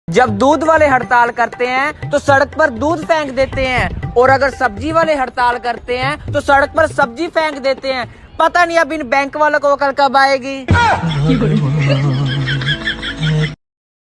जब दूध वाले हड़ताल करते हैं तो सड़क पर दूध फेंक देते हैं, और अगर सब्जी वाले हड़ताल करते हैं तो सड़क पर सब्जी फेंक देते हैं। पता नहीं अब इन बैंक वालों को अकल कब आएगी।